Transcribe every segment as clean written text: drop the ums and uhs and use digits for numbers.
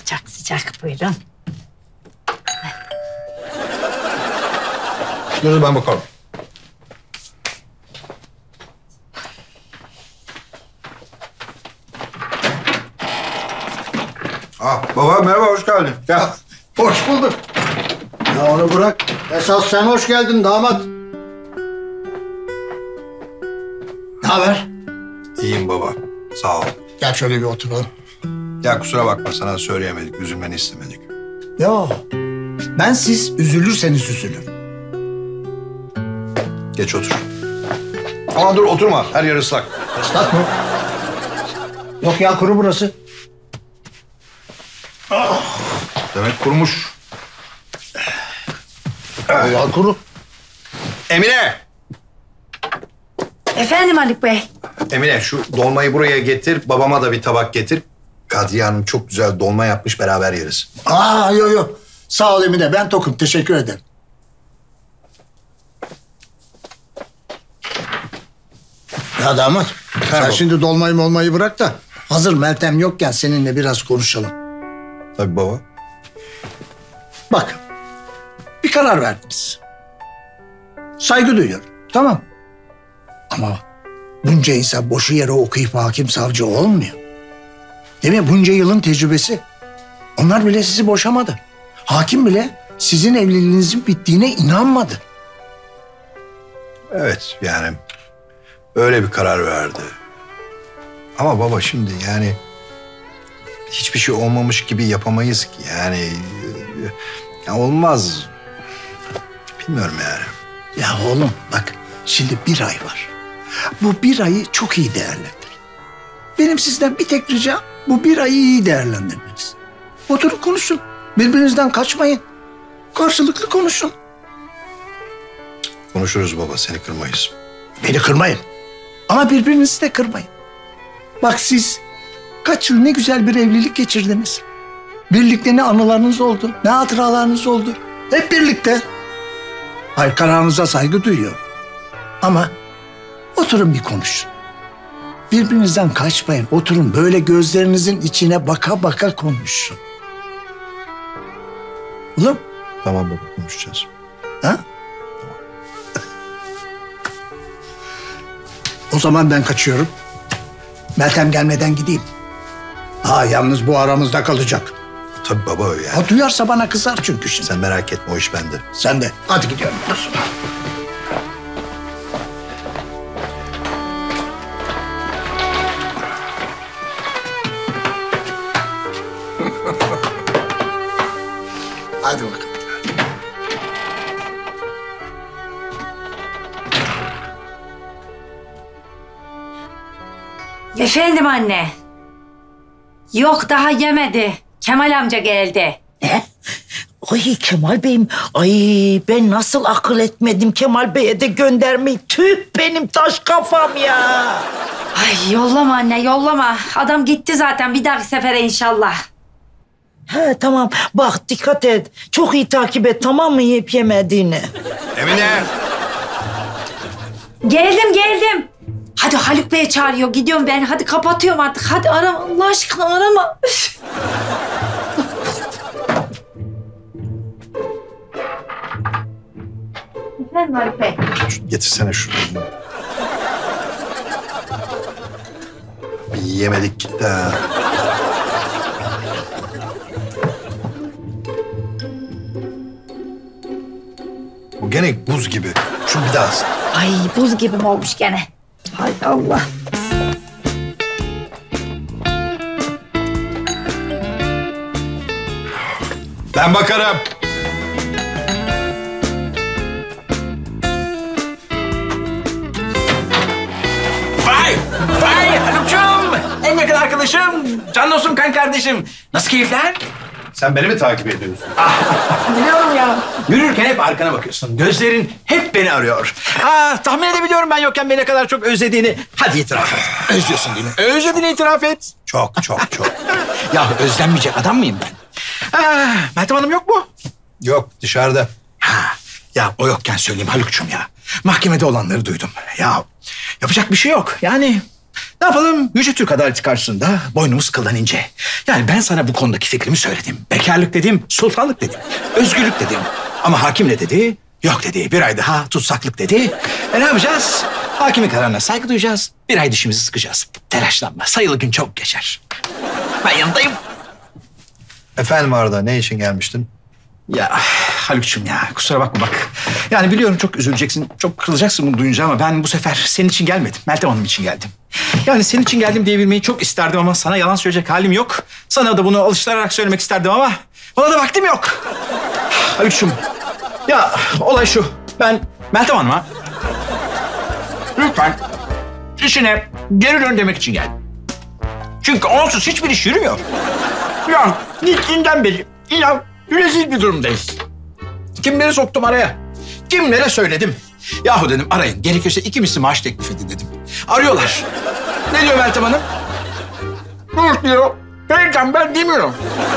Sıcak sıcak buyurun. Dur ben bakalım. Baba merhaba, hoş geldin. Ya hoş bulduk. Ya onu bırak. Esas sen hoş geldin damat. Ne haber? İyiyim baba, sağ ol. Gel şöyle bir oturalım. Ya kusura bakma, sana söyleyemedik, üzülmeni istemedik. Yo, ben siz üzülürseniz üzülürüm. Geç otur. Ama dur oturma, her yer ıslak. Islak mı? Yok ya, kuru burası. Demek kurumuş. Ya kuru. Emine! Efendim Haluk Bey. Emine şu dolmayı buraya getir, babama da bir tabak getir. Kadriye Hanım çok güzel dolma yapmış, beraber yeriz. Yo. Sağ ol Emine, ben tokum. Teşekkür ederim. Ya damat, sen şimdi dolmayı bırak da hazır Meltem yokken seninle biraz konuşalım. Tabii baba. Bak, bir karar verdiniz. Saygı duyuyorum, tamam. Ama bunca insan boşu yere okuyup hakim savcı olmuyor. Değil mi? Bunca yılın tecrübesi. Onlar bile sizi boşamadı. Hakim bile sizin evliliğinizin bittiğine inanmadı. Evet yani öyle bir karar verdi. Ama baba şimdi yani hiçbir şey olmamış gibi yapamayız ki. Yani ya olmaz. Bilmiyorum yani. Ya oğlum bak, şimdi bir ay var. Bu bir ayı çok iyi değerlendir. Benim sizden bir tek ricam bu bir ayı iyi değerlendirmeniz. Oturup konuşun. Birbirinizden kaçmayın. Karşılıklı konuşun. Konuşuruz baba, seni kırmayız. Beni kırmayın. Ama birbirinizi de kırmayın. Bak siz kaç yıl ne güzel bir evlilik geçirdiniz. Birlikte ne anılarınız oldu, ne hatıralarınız oldu. Hep birlikte. Hayır, kararınıza saygı duyuyorum. Ama oturun bir konuşun. Birbirinizden kaçmayın. Oturun böyle gözlerinizin içine baka baka konuşun. Oğlum. Tamam baba, konuşacağız. Ha? O zaman ben kaçıyorum. Meltem gelmeden gideyim. Yalnız bu aramızda kalacak. Tabii baba öyle yani. O duyarsa bana kızar çünkü şimdi. Sen merak etme, o iş bende. Sen de. Hadi gidiyorum. Hadi bakalım. Efendim anne. Yok daha yemedi. Kemal amca geldi. Ne? Ay Kemal Bey'im, ay ben nasıl akıl etmedim Kemal Bey'e de göndermeyi. Tüh benim taş kafam ya. Ay yollama anne yollama. Adam gitti zaten, bir dahaki sefere inşallah. He tamam bak dikkat et. Çok iyi takip et, tamam mı, yiyip yemediğini. Emine! Geldim. Hadi Haluk Bey çağırıyor. Gidiyorum ben. Hadi kapatıyorum artık. Hadi arama. Allah aşkına arama. Üf. Efendim Haluk Bey. Getirsene şunu. Bir yemedik gitti ha. Bu gene buz gibi. Şunu bir daha ısıt. Ay buz gibi mi olmuş gene? Hay Allah. Ben bakarım. Vay Haluk'cum. En yakın arkadaşım. Can dostum, kan kardeşim. Nasıl keyifler? Sen beni mi takip ediyorsun? Biliyorum ya. Yürürken hep arkana bakıyorsun. Gözlerin hep beni arıyor. Tahmin edebiliyorum ben yokken beni ne kadar çok özlediğini. Hadi itiraf et. Özlüyorsun değil mi? Özlediğini itiraf et. Çok. Ya özlenmeyecek adam mıyım ben? Meltem Hanım yok mu? Yok, dışarıda. Ya o yokken söyleyeyim Haluk'cum ya. Mahkemede olanları duydum. Ya yapacak bir şey yok. Yani Ne yapalım? Yüce Türk adaleti karşısında boynumuz kıldan ince. Yani ben sana bu konudaki fikrimi söyledim. Bekarlık dedim, sultanlık dedim, özgürlük dedim. Ama hakim ne dedi? Yok dedi, bir ay daha tutsaklık dedi. Ne yapacağız? Hakimin kararına saygı duyacağız. Bir ay dişimizi sıkacağız. Telaşlanma, sayılı gün çok geçer. Ben yanındayım. Efendim Arda, ne için gelmiştin? Ya Haluk'cum ya kusura bakma bak. Yani biliyorum çok üzüleceksin, çok kırılacaksın bunu duyunca ama ben bu sefer senin için gelmedim. Meltem Hanım için geldim. Yani senin için geldim diyebilmeyi çok isterdim ama sana yalan söyleyecek halim yok. Sana da bunu alıştırarak söylemek isterdim ama buna da vaktim yok. Haluk'cum ya olay şu. Ben Meltem Hanım'a lütfen işine geri dön demek için geldim. Çünkü onsuz hiçbir iş yürümüyor. Ya gittiğinden beri inan rezil bir durumdayız. Kimleri soktum araya? Kimlere söyledim? Yahu dedim arayın. Gerekirse 2 misli maaş teklif edin dedim. Arıyorlar. Ne diyor Meltem Hanım? Dur diyor. Ben demiyorum.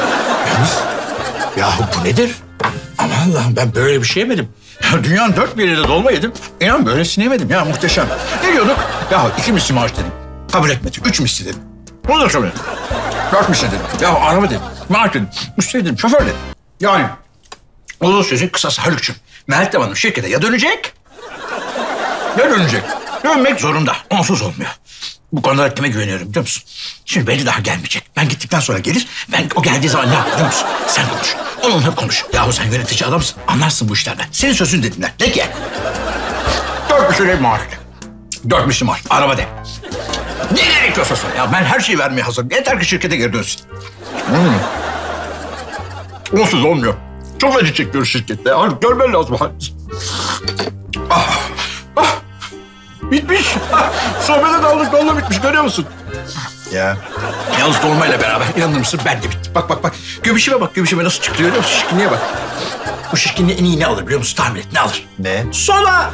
Yahu bu nedir? Aman Allah'ım ben böyle bir şey yemedim. Ya dünyanın 4 bir yerinde dolma yedim. İnan böylesini yemedim ya muhteşem. Ne diyorduk? Yahu 2 misli maaş dedim. Kabul etmedi. 3 misli dedim. Bunu da kabul etmedi. 4 misli dedim. Yahu araba dedim. Maaş dedim. Üstelik dedim. Şoför dedim. Yani uzun sözün kısası Haluk'cum. Meltem Hanım şirkete ya dönecek ya dönecek. Dönmek zorunda. Onsuz olmuyor. Bu konuda kime güveniyorum biliyor musun? Şimdi belli daha gelmeyecek. Ben gittikten sonra gelir. Ben o geldiği zaman ne yapar biliyor musun? Sen konuş. Onunla konuş. Yahu sen yönetici adamsın. Anlarsın bu işlerden. Senin sözün dediler. De ki. 4 misli maaş de. 4 misli maaş. Araba de. Ne gerekiyorsa söyle. Ya ben her şeyi vermeye hazırım. Yeter ki şirkete geri dönsün. Onsuz olmuyor. Çok acı çekiyoruz şirkette. Artık görmen lazım. Bitmiş. Sohbete daldık. Vallahi bitmiş. Görüyor musun? Ya. Yalnız dolmayla beraber inanır mısın ben de bittim. Bak bak bak. Göbüşüme bak. Göbüşüme nasıl çıktı görüyor musun? Şişkinliğe bak. Bu şişkinliği en iyi ne alır biliyor musun? Tahmin et. Ne alır? Ne? Soda.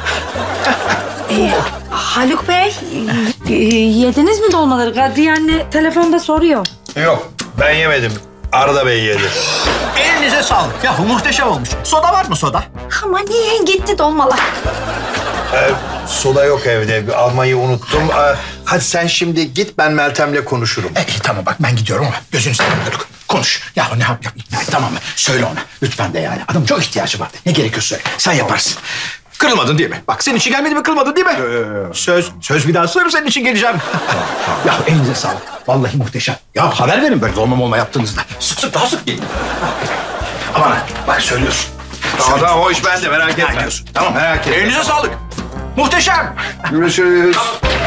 Haluk Bey, yediniz mi dolmaları? Kadriye anne telefonda soruyor. Yok, ben yemedim. Arda Bey yedi. Elinize sağlık. Ya muhteşem olmuş. Soda var mı soda? Ama niye gitti dolmalar? Soda yok evde. Almayı unuttum. Hadi sen şimdi git, ben Meltem'le konuşurum. Tamam bak ben gidiyorum ama gözünü seveyim Haluk. Konuş. Ya ne yap ikna et tamam mı? Söyle ona. Lütfen de yani. Adam çok ihtiyacı var. Ne gerekiyorsa söyle. Sen yaparsın. Kırılmadın değil mi? Bak senin için gelmedi mi kırılmadın değil mi? Söz bir daha söylerim senin için geleceğim. Ya elinize sağlık. Vallahi muhteşem. Ya haber verin böyle dolma molma yaptığınızda. Sık sık daha sık gelin. Aman ha bak söylüyorsun. Tamam o iş bende, merak etme. Diyorsun. Tamam merak etme. Elinize sağlık. Muhteşem. Görüşürüz.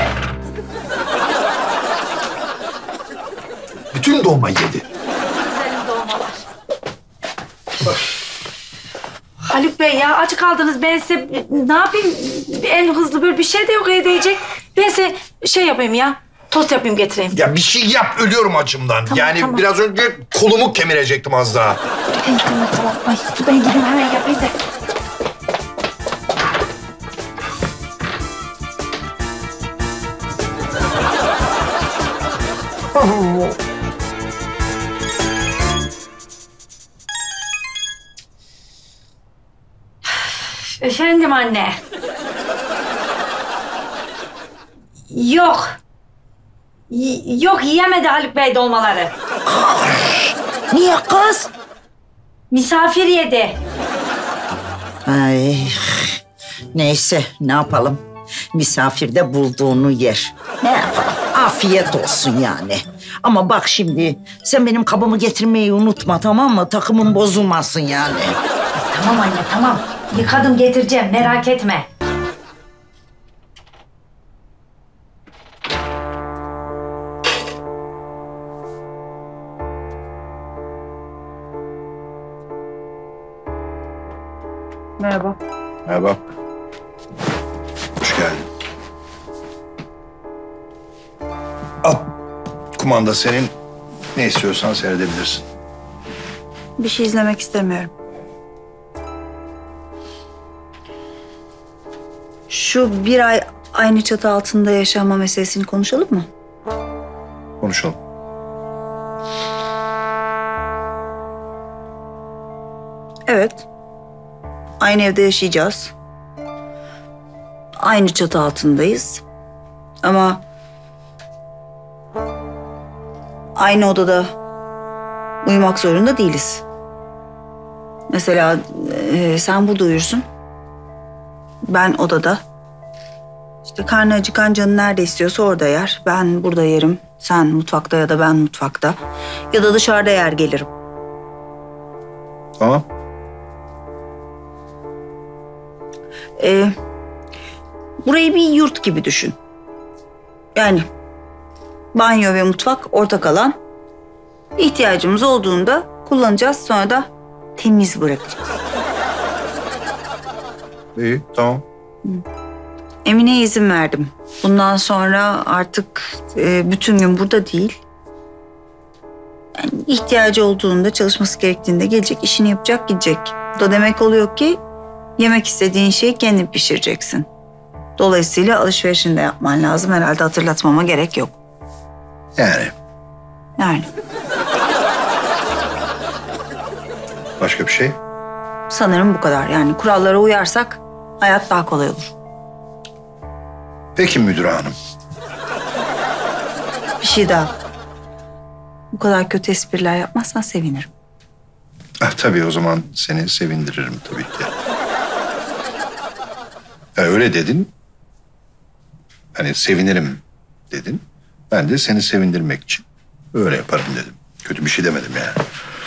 Bütün dolma yedi. Haluk Bey ya aç kaldınız. Ben size ne yapayım? En hızlı böyle bir şey de yok evde yiyecek. Ben size şey yapayım ya. Tost yapayım getireyim. Ya bir şey yap, ölüyorum acımdan. Tamam. Biraz önce kolumu kemirecektim az daha. Tamam. Ay, ben gideyim hemen yapayım da. Efendim anne. Yok. Yok yiyemedi Haluk Bey dolmaları. Niye kız? Misafir yedi. Ay, neyse ne yapalım? Misafir de bulduğunu yer. Ne yapalım? Afiyet olsun yani. Ama bak şimdi sen benim kabımı getirmeyi unutma tamam mı? Takımın bozulmasın yani. Tamam anne tamam. Yıkadım getireceğim merak etme. Merhaba. Merhaba. Hoş geldin. Al. Kumanda senin. Ne istiyorsan seyredebilirsin. Bir şey izlemek istemiyorum. Şu bir ay aynı çatı altında yaşama meselesini konuşalım mı? Konuşalım. Evet. Aynı evde yaşayacağız. Aynı çatı altındayız. Ama aynı odada uyumak zorunda değiliz. Mesela sen burada uyursun. Ben odada. İşte karnı acıkan canı nerede istiyorsa orada yer. Ben burada yerim. Sen mutfakta ya da ben mutfakta. Ya da dışarıda yer gelirim. Tamam. Burayı bir yurt gibi düşün. Yani banyo ve mutfak ortak alan. İhtiyacımız olduğunda kullanacağız, sonra da temiz bırakacağız. İyi, tamam. Emine'ye izin verdim. Bundan sonra artık bütün gün burada değil. Yani ihtiyacı olduğunda, çalışması gerektiğinde gelecek, işini yapacak, gidecek. Bu da demek oluyor ki yemek istediğin şeyi kendin pişireceksin. Dolayısıyla alışverişini de yapman lazım. Herhalde hatırlatmama gerek yok. Yani başka bir şey? Sanırım bu kadar. Yani kurallara uyarsak hayat daha kolay olur. Peki müdür hanım. Bir şey daha. Bu kadar kötü espriler yapmazsan sevinirim. Tabii o zaman seni sevindiririm tabii ki. Öyle dedin. Hani sevinirim dedin. Ben de seni sevindirmek için öyle yaparım dedim. Kötü bir şey demedim yani.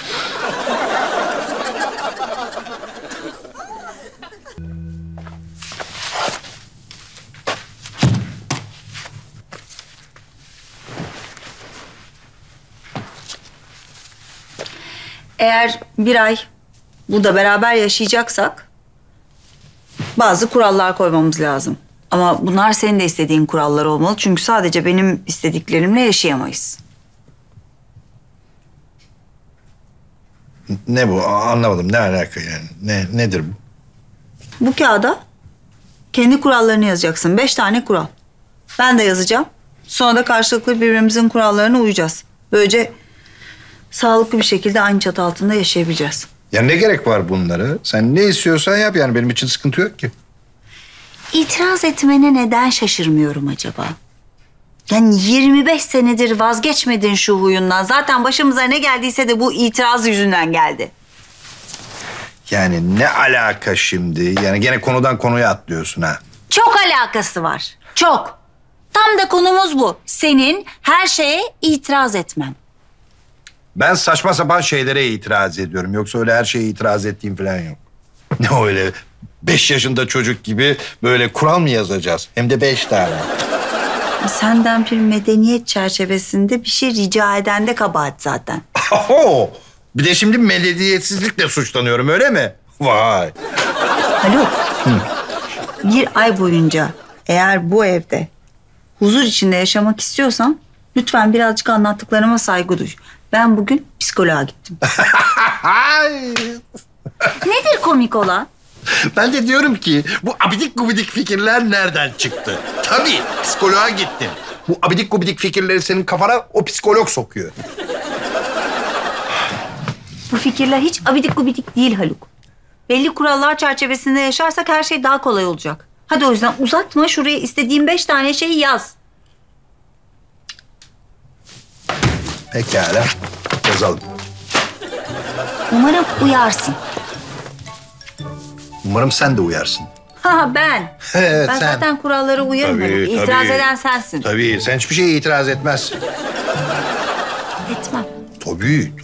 Eğer bir ay burada beraber yaşayacaksak bazı kurallar koymamız lazım. Ama bunlar senin de istediğin kurallar olmalı. Çünkü sadece benim istediklerimle yaşayamayız. Ne bu? Anlamadım. Ne alaka yani? Nedir bu? Bu kağıda kendi kurallarını yazacaksın. 5 tane kural. Ben de yazacağım. Sonra da karşılıklı birbirimizin kurallarına uyacağız. Böylece sağlıklı bir şekilde aynı çatı altında yaşayabileceğiz. Ya ne gerek var bunlara? Sen ne istiyorsan yap yani benim için sıkıntı yok ki. İtiraz etmene neden şaşırmıyorum acaba? Yani 25 senedir vazgeçmedin şu huyundan. Zaten başımıza ne geldiyse de bu itiraz yüzünden geldi. Yani ne alaka şimdi? Yani gene konudan konuya atlıyorsun ha. Çok alakası var. Çok. Tam da konumuz bu. Senin her şeye itiraz etmen. Ben saçma sapan şeylere itiraz ediyorum. Yoksa öyle her şeye itiraz ettiğim falan yok. Ne öyle 5 yaşında çocuk gibi böyle kural mı yazacağız? Hem de 5 tane. Senden bir medeniyet çerçevesinde bir şey rica eden de kabahat zaten. Oho! Bir de şimdi medeniyetsizlikle suçlanıyorum öyle mi? Vay! Haluk, bir ay boyunca eğer bu evde huzur içinde yaşamak istiyorsan lütfen birazcık anlattıklarıma saygı duy. Ben bugün psikoloğa gittim. Nedir komik olan? Ben de diyorum ki bu abidik gubidik fikirler nereden çıktı? Tabii psikoloğa gittim. Bu abidik gubidik fikirleri senin kafana o psikolog sokuyor. Bu fikirler hiç abidik gubidik değil Haluk. Belli kurallar çerçevesinde yaşarsak her şey daha kolay olacak. Hadi o yüzden uzatma, şuraya istediğin 5 tane şeyi yaz. Pekala. Yazalım. Umarım uyarsın. Umarım sen de uyarsın. Ha ben. Evet, Ben sen. zaten kurallara uyarım Haluk. İtiraz eden sensin. Tabii, sen hiçbir şeye itiraz etmezsin. Etmem. Tabii.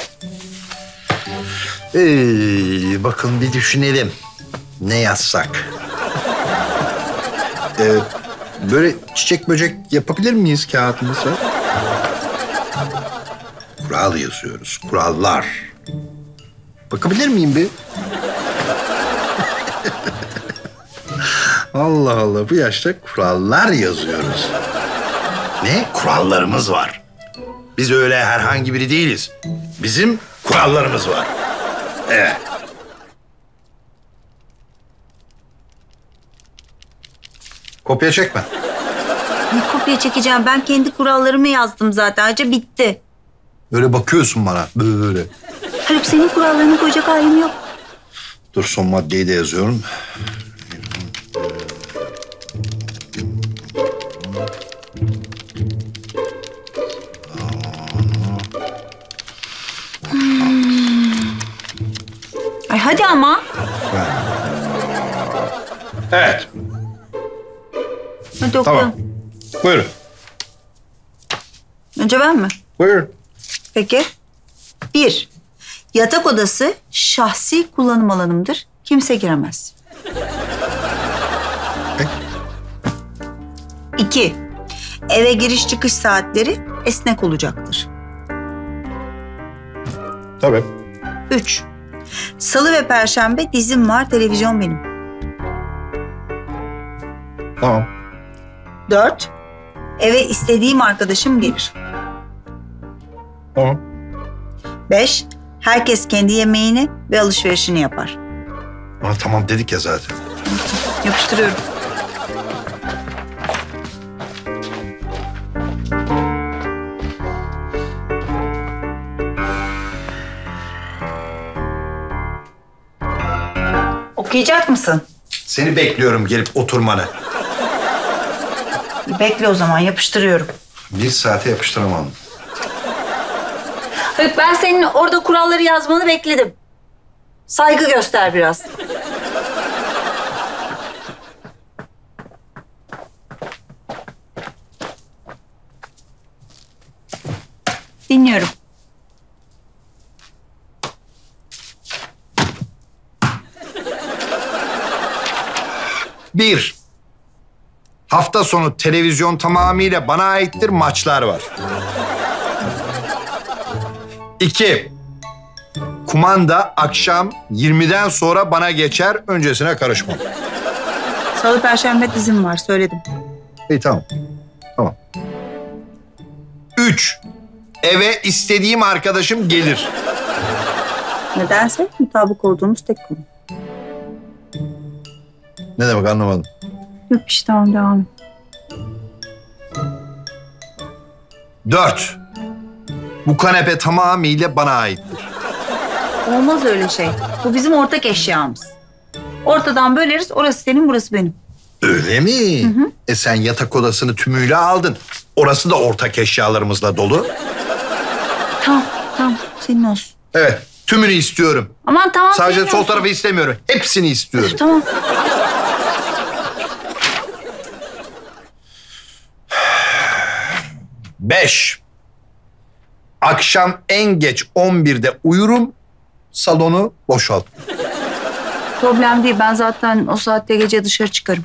Bakın bir düşünelim. Ne yazsak? Böyle çiçek böcek yapabilir miyiz kağıtımıza? Kural yazıyoruz. Kurallar. Bakabilir miyim bir? Allah Allah, bu yaşta kurallar yazıyoruz. Ne? Kurallarımız var. Biz öyle herhangi biri değiliz. Bizim kurallarımız var. Evet. Kopya çekme. Ne kopya çekeceğim? Ben kendi kurallarımı yazdım zaten. Ayrıca bitti. Böyle bakıyorsun bana böyle. Haluk, senin kurallarını koyacak halim yok. Dur, son maddeyi de yazıyorum. hadi ama. Evet. Hadi okuyalım. Tamam. Buyurun. Önce ben mi? Buyurun. Peki. 1. Yatak odası şahsi kullanım alanımdır. Kimse giremez. 2. Eve giriş çıkış saatleri esnek olacaktır. Tabii. 3. Salı ve perşembe dizim var, televizyon benim. Tamam. 4. Eve istediğim arkadaşım gelir. Tamam. 5. Herkes kendi yemeğini ve alışverişini yapar. Ama tamam dedik ya zaten. Yapıştırıyorum. Okuyacak mısın? Seni bekliyorum gelip oturmanı. Bekle o zaman, yapıştırıyorum. 1 saate yapıştıramam. Haluk, ben senin orada kuralları yazmanı bekledim. Saygı göster biraz. Dinliyorum. Bir, hafta sonu televizyon tamamıyla bana aittir, maçlar var. 2, kumanda akşam 20'den sonra bana geçer, öncesine karışmam. Salı, perşembe dizim var, söyledim. İyi tamam. Tamam. 3, eve istediğim arkadaşım gelir. Nedense mutabık olduğumuz tek konu. Ne demek anlamadım. Yok işte, tamam, devam et. 4, bu kanepe tamamıyla bana aittir. Olmaz öyle şey. Bu bizim ortak eşyamız. Ortadan böleriz, orası senin, burası benim. Öyle mi? Sen yatak odasını tümüyle aldın. Orası da ortak eşyalarımızla dolu. Tamam, tamam, senin olsun. Evet, tümünü istiyorum. Aman tamam, Sadece senin sol olsun. tarafı istemiyorum. Hepsini istiyorum. Tamam. Beş, akşam en geç 11'de uyurum, salonu boşalt. Problem değil, ben zaten o saatte gece dışarı çıkarım.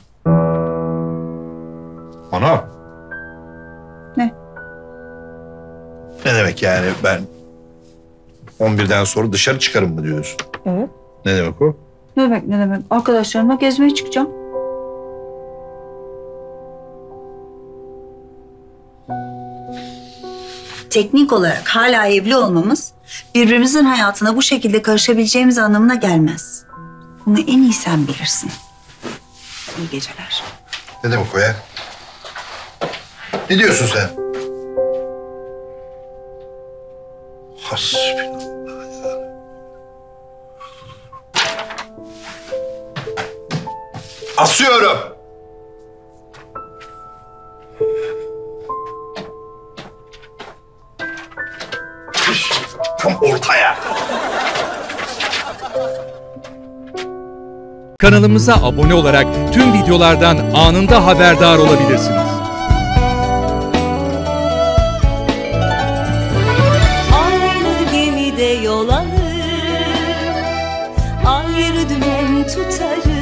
Ana. Ne? Ne demek yani ben 11'den sonra dışarı çıkarım mı diyorsun? Evet. Ne demek o? Ne demek, ne demek? Arkadaşlarımla gezmeye çıkacağım. Teknik olarak hala evli olmamız birbirimizin hayatına bu şekilde karışabileceğimiz anlamına gelmez. Bunu en iyi sen bilirsin. İyi geceler. Ne demek o ya? Ne diyorsun sen? Hasbinallah ya. Asıyorum. Tam ortaya. Kanalımıza abone olarak tüm videolardan anında haberdar olabilirsiniz. Aynı gemide yol alır, ayrı dümen tutarız.